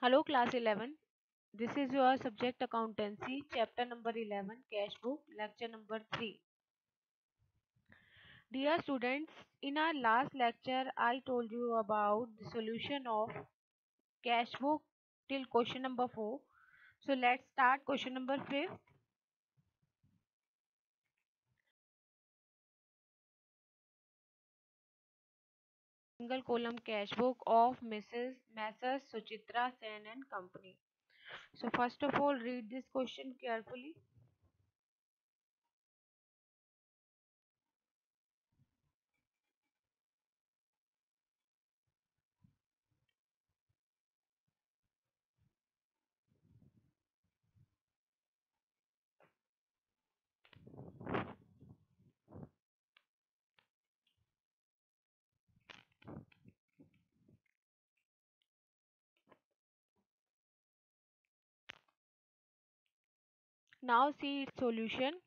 Hello, class 11. This is your subject accountancy, chapter number 11, cash book, lecture number 3. Dear students, in our last lecture, I told you about the solution of cash book till question number 4. So let's start question number 5. Single column cash book of Messrs. Suchitra Sen and Company. So first of all, read this question carefully. Now see its solution.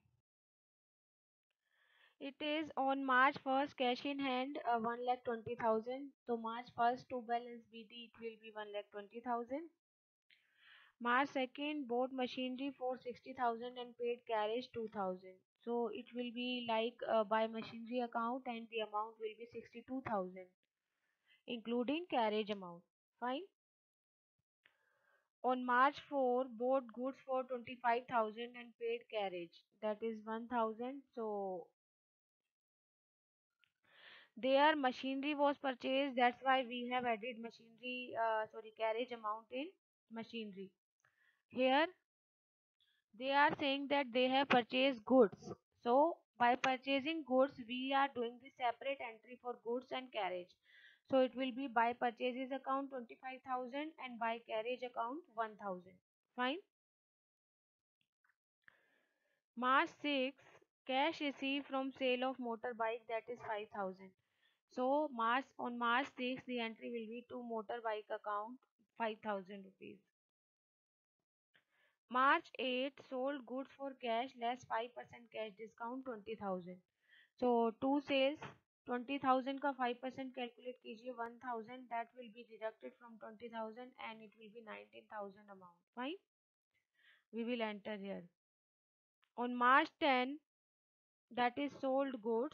It is on March 1st, cash in hand 1,20,000. So March 1st to balance BD it will be 1,20,000. March 2nd bought machinery for 60,000 and paid carriage 2,000. So it will be like by machinery account and the amount will be 62,000 including carriage amount. Fine. On March 4th bought goods for 25,000 and paid carriage, that is 1,000. So their machinery was purchased, that's why we have added machinery, carriage amount in machinery. Here they are saying that they have purchased goods. So by purchasing goods, we are doing the separate entry for goods and carriage. So it will be by purchases account 25,000 and by carriage account 1,000. Fine. March 6th, cash received from sale of motorbike, that is 5,000. So on March 6th, the entry will be to motorbike account 5,000 rupees. March 8th, sold goods for cash less 5% cash discount 20,000. So two sales 20,000 का 5% calculate कीजिए 1,000, that will be deducted from 20,000 and it will be 19,000 amount. Fine. We will enter here. On March 10th, that is sold goods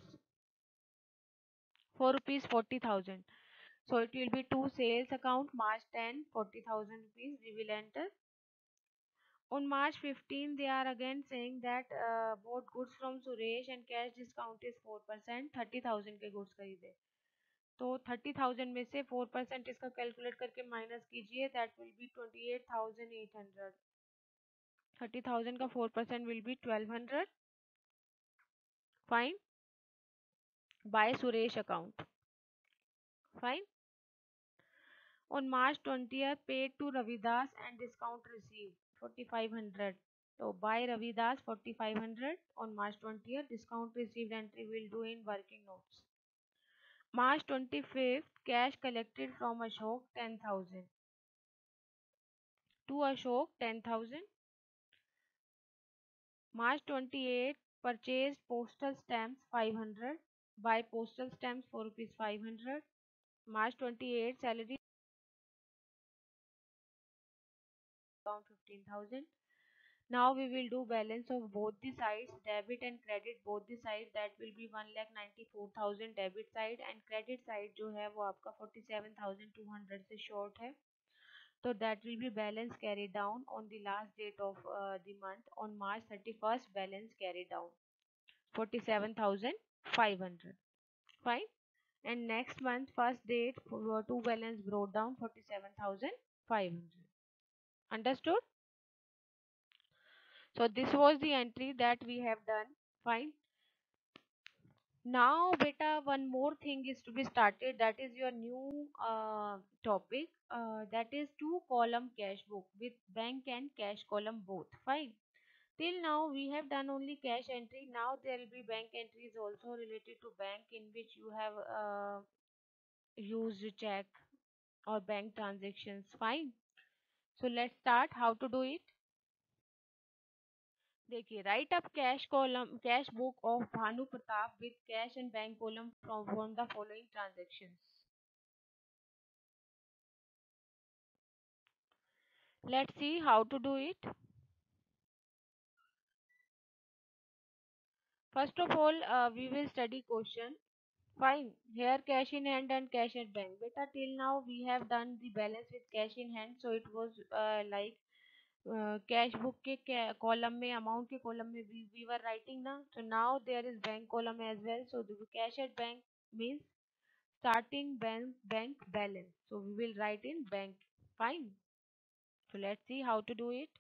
for rupees 40,000. So it will be two sales account March 10 40,000 rupees. We will enter. On March 15, they are again saying that bought goods from Suresh and cash discount is 4%, 30,000 के goods खरीदे. तो 30,000 में से 4% इसका calculate करके minus कीजिए, that will be 28,800. 30,000 का 4% will be 1,200. Fine. By Suresh account. Fine. On March 20th, paid to Ravidas and discount received 4,500. So by Ravidas 4,500 on March 20th, discount received entry will do in working notes. March 25th, cash collected from Ashok 10,000. To Ashok 10,000. March 28th, purchased postal stamps 500. Buy postal stamps for rupees 500. March 28th, salary account 15,000. Now we will do balance of both the sides, debit and credit both the sides. That will be 1,94,000 debit side and credit side जो है वो आपका 47,200 से short है. So that will be balance carried down on the last date of the month on March 31st. Balance carried down 47,500. Fine. And next month first date two balance brought down 47,500. Understood? So this was the entry that we have done. Fine. Now beta, one more thing is to be started, that is your new topic, that is two column cash book with bank and cash column both. Fine. Till now we have done only cash entry. Now there will be bank entries also related to bank, in which you have used check or bank transactions. Fine. So let's start how to do it. देखिए, write up cash column cash book of Bhanu Pratap with cash and bank column from the following transactions. Let's see how to do it. First of all, we will study question. Fine. Here cash in hand and cash at bank. Beta, till now we have done the balance with cash in hand. So it was like cash book के column में amount के column में we were writing ना. So now there is bank column as well. So the cash at bank means starting bank balance. So we will write in bank. Fine. So let's see how to do it.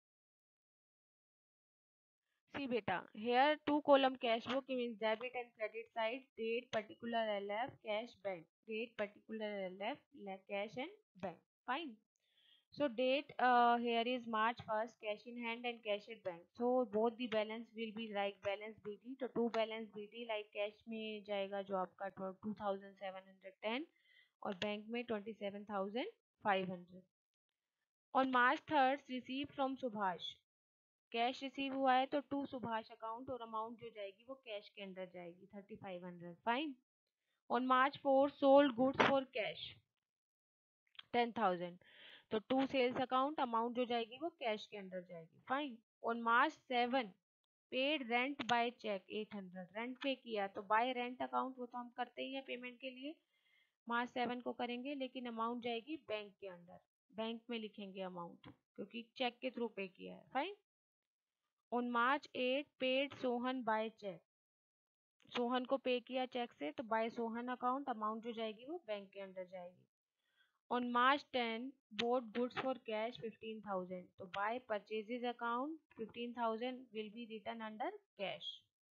See beta, here two column cash book means debit and credit side, date particular LF, cash bank, date particular LF, cash and bank. Fine. So date here is March 1st, cash in hand and cash at bank. So both the balance will be like balance BD. तो to balance BD like cash में जाएगा जो आपका 2710 और bank में 27,500. On March 3rd receipt from Subhash. Cash receive हुआ है तो टू सुभाष अकाउंट और अमाउंट जो जाएगी वो कैश के अंदर जाएगी 3500. Fine. On March 4 sold goods for cash 10,000. तो टू सेल्स अकाउंट अमाउंट जो जाएगी वो कैश के अंदर जाएगी. Fine. On March 7 paid rent by cheque 800. Rent pay किया तो बाय रेंट अकाउंट वो तो हम करते ही हैं पेमेंट के लिए. मार्च 7 को करेंगे लेकिन अमाउंट जाएगी बैंक के अंदर. बैंक में लिखेंगे अमाउंट क्योंकि चेक के थ्रू पे किया है. Fine. On March 8 paid Sohan by cheque. Sohan को पे किया चेक से तो बाय सोहन अकाउंट अमाउंट जो जाएगी वो बैंक के अंदर जाएगी. On March 10, bought goods for cash 15,000. So by purchases account 15,000 will be written under cash.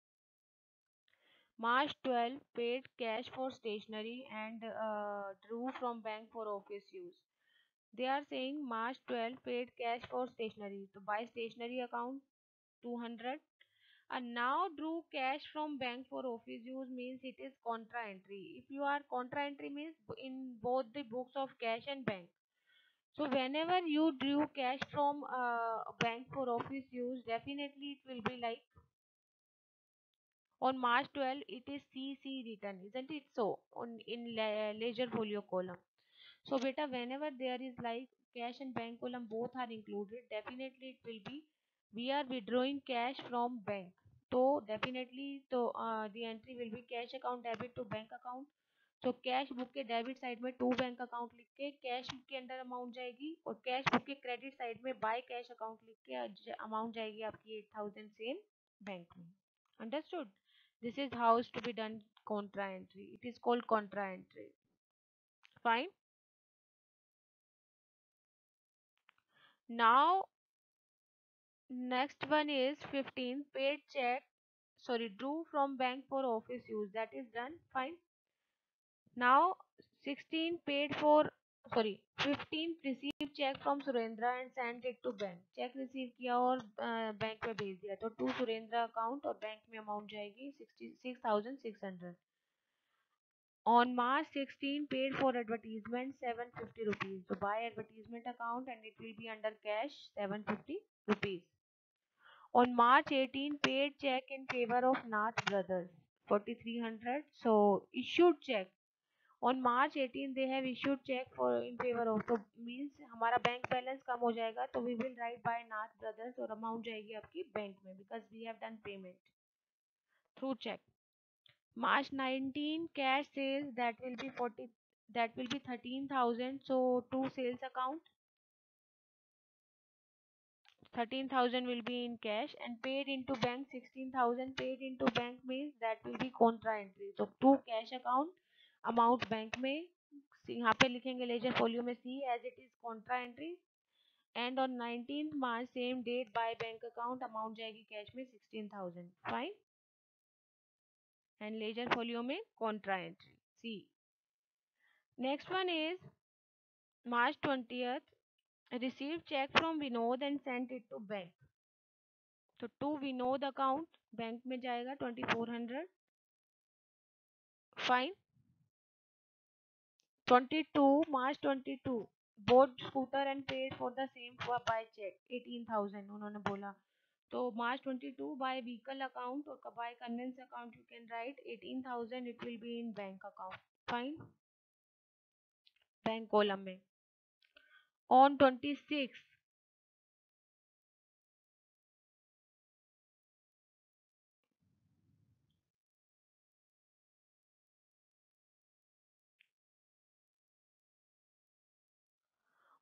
March 12, paid cash for stationery and drew from bank for office use. They are saying March 12 paid cash for stationery. So by stationery account 200. And now drew cash from bank for office use means it is contra entry. If you are contra entry means in both the books of cash and bank. So whenever you drew cash from bank for office use, definitely it will be like on March 12 it is CC written, isn't it? So on in ledger folio column. So beta, whenever there is like cash and bank column both are included, definitely it will be we are withdrawing cash from bank. So definitely तो the entry will be cash account debit to bank account. तो cash book के debit side में to bank account लिख के cash के अंदर amount जाएगी और कैश बुक के क्रेडिट साइड में बाय कैश अकाउंट लिख के अमाउंट जाएगी आपकी 8,000 सेम बैंक में. Understood. This is how to be done contra entry. It is called contra entry. Fine. Now next one is 15 paid check, sorry, drew from bank for office use. That is done. Fine. Now 16 paid for, sorry, 15 received check from Surendra and sent it to bank. Cheque receive किया और bank में भेज दिया तो to Surendra account और bank में amount जाएगी 66,600. On March 16 paid for advertisement 750 rupees. So buy advertisement account and it will be under cash 750 rupees. On March 18 paid check in favor of Nath Brothers 4300. So issued check on March 18 they have issued check for in favor of, तो means हमारा bank balance कम हो जाएगा तो we will write by Nath Brothers और amount जाएगी आपकी bank में because we have done payment through check. March 19 cash sales that will be 40, that will be 13,000. So two sales account 13,000 will be in cash and paid into bank 16,000. Paid into bank means that will be contra entry. So two cash account amount bank में यहाँ पे लिखेंगे ledger folio में C as it is contra entry. And on 19 March same date by bank account amount जाएगी cash में 16,000. Fine. And ledger folio में contra entry C. Next one is March 20th receive cheque from Vinod and sent it to bank. तो to Vinod account bank में जाएगा 2400. Fine. 22 March 22 bought scooter and paid for the same for by check 18,000 उन्होंने बोला. तो March 22 by vehicle account और by conveyance account you can write 18,000. It will be in bank account. Fine. Bank column में. On 26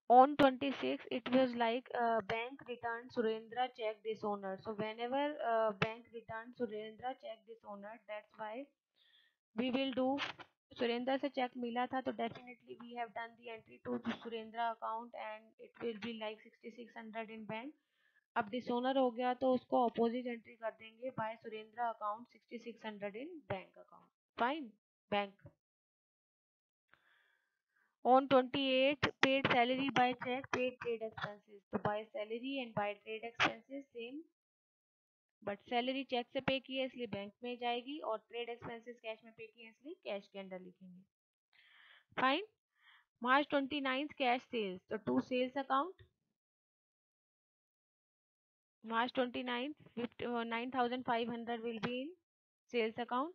On 26, it was like bank returned Surendra check dishonored. So whenever bank returns Surendra check dishonored, that's why we will do Surendra से check मिला था तो definitely we have done the entry to Surendra account and it will be like 6600 in bank. अब डिसोनर हो गया तो उसको opposite entry कर देंगे by Surendra account 6600 in bank account fine bank on 28 paid salary by check paid trade expenses तो by salary and by trade expenses same but salary cheque से pay की है इसलिए बैंक में जाएगी और ट्रेड एक्सपेंसेस कैश में पे की है इसलिए कैश के अंडर लिखेंगे फाइन मार्च 29 कैश सेल्स तो to sales account March 29th, 9,500 will be in sales account.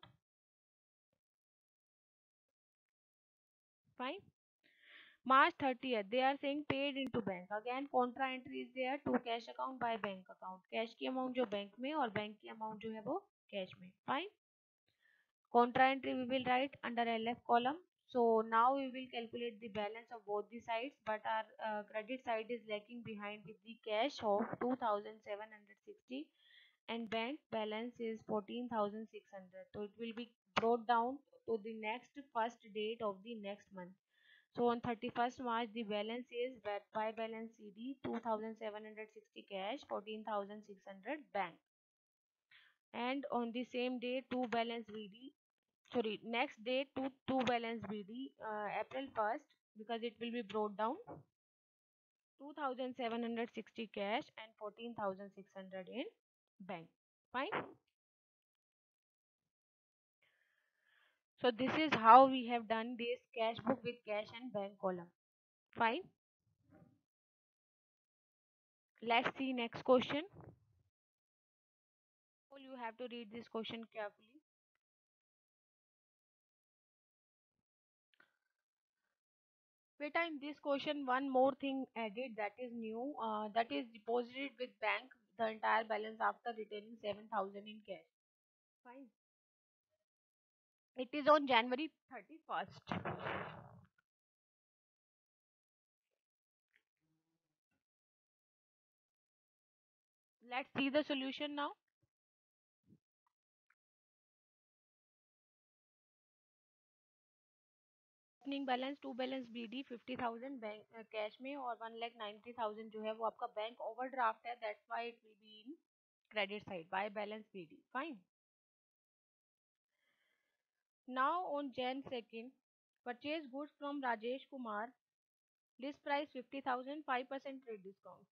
Fine. March 30th, they are saying paid into bank. Again, contra entry is there to cash account by bank account. Cash की amount जो bank में और bank की amount जो है वो cash में. Fine. Contra entry we will write under LF column. So now we will calculate the balance of both the sides, but our credit side is lagging behind with the cash of 2,760 and bank balance is 14,600. So it will be brought down to the next first date of the next month. So on 31st March, the balance is by balance CD 2,760 cash, 14,600 bank. And on the same day, two balance BD, sorry, next day, two balance BD, April 1st, because it will be brought down 2,760 cash and 14,600 in bank. Fine. So this is how we have done this cash book with cash and bank column. Fine. Let's see next question. You have to read this question carefully. Beta, in this question, one more thing added that is new. That is deposited with bank the entire balance after retaining 7,000 in cash. Fine. It is on January 31st. Let's see the solution now. Opening balance to balance BD 50,000 bank cash में और 1,90,000 जो है वो आपका bank overdraft है that's why it will be in credit side by balance BD fine now on Jan 2nd purchase goods from Rajesh Kumar list price 50,000 5% trade discount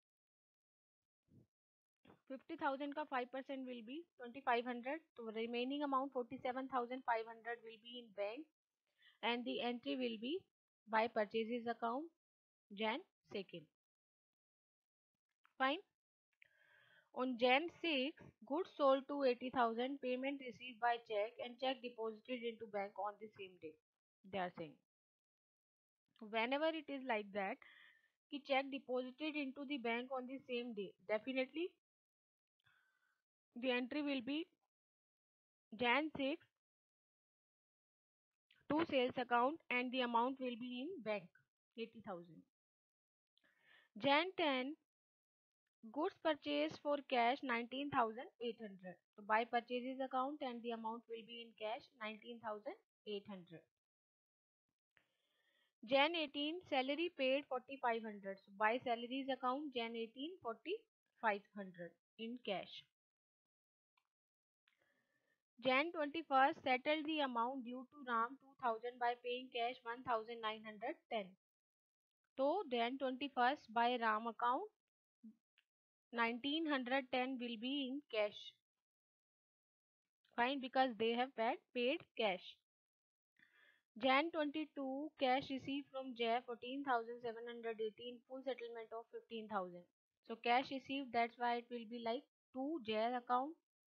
50,000 का 5% will be 2,500 तो remaining amount 47,500 will be in bank and the entry will be by purchases account Jan 2nd. Fine. On Jan 6, goods sold to 80,000, payment received by check and check deposited into bank on the same day. They are saying. Whenever it is like that, कि check deposited into the bank on the same day, definitely the entry will be Jan 6 to sales account and the amount will be in bank 80,000. Jan 10 goods purchased for cash 19,800. So by purchases account and the amount will be in cash 19,800. Jan 18 salary paid 4,500. So by salaries account Jan 18 4,500 in cash. Jan 21st settled the amount due to Ram 2,000 by paying cash 1,910. So Jan 21st by Ram account 1,910 will be in cash. Fine, because they have paid cash. Jan 22 cash received from Jay 14,718 full settlement of 15,000. So cash received, that's why it will be like to Jay account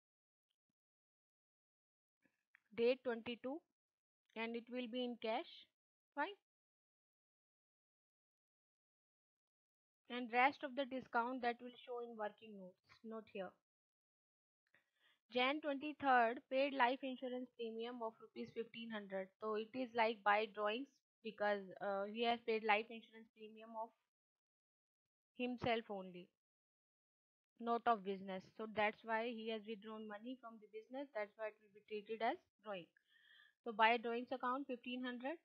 date 22 and it will be in cash. Fine. And rest of the discount that will show in working notes. Note here. Jan 23rd paid life insurance premium of rupees 1,500. So it is like by drawings because he has paid life insurance premium of himself only, not of business. So that's why he has withdrawn money from the business. That's why it will be treated as drawing. So by drawings account 1500.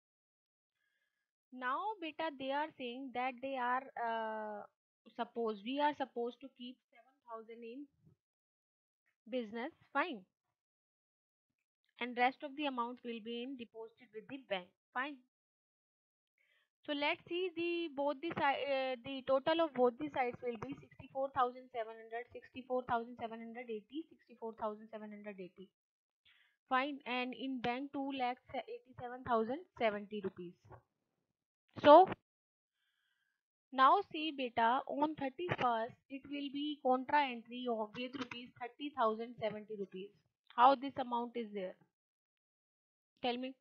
Now, beta, they are saying that they are suppose we are supposed to keep 7,000 in business, fine, and rest of the amount will be in deposited with the bank, fine. So let's see the total of both the sides will be 64,700, 64,780, 64,780. Fine, and in bank 2 lakhs 87,070 rupees. So now see beta, on 31st it will be contra entry of with rupees 30,070 rupees. How this amount is there? Tell me.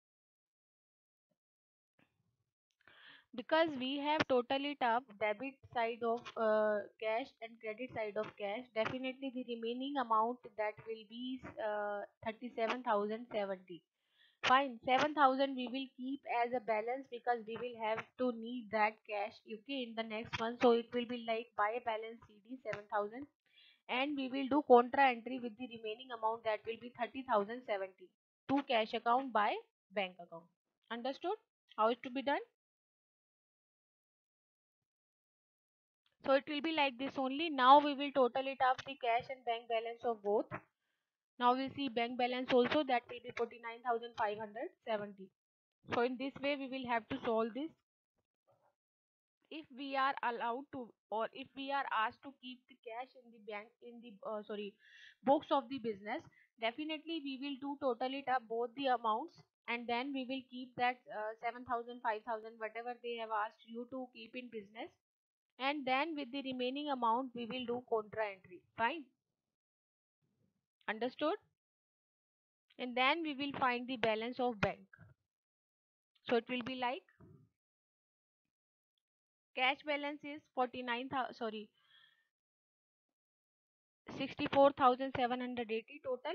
Because we have total it up, debit side of cash and credit side of cash, definitely the remaining amount that will be 37,070. Fine, 7,000 we will keep as a balance because we will have to need that cash, okay, in the next month. So it will be like buy balance CD 7,000, and we will do contra entry with the remaining amount that will be 30,070 to cash account by bank account. Understood? How it to be done? So it will be like this only. Now we will total it up the cash and bank balance of both. Now we'll see bank balance also, that will be 49,570. So in this way we will have to solve this. If we are allowed to, or if we are asked to keep the cash in the bank in the books of the business, definitely we will do total it up both the amounts, and then we will keep that 7,000, 5,000, whatever they have asked you to keep in business, and then with the remaining amount we will do contra entry, fine. Understood? And then we will find the balance of bank. So it will be like cash balance is 49,000, sorry, 64,780 total.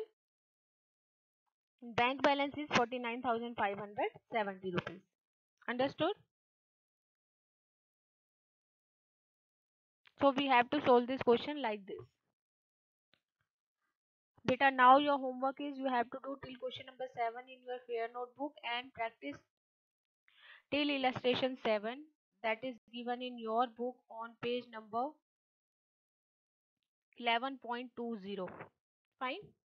Bank balance is 49,570 rupees. Understood? So we have to solve this question like this. Beta, now your homework is you have to do till question number 7 in your fair notebook and practice till illustration 7, that is given in your book on page number 11.20. Fine?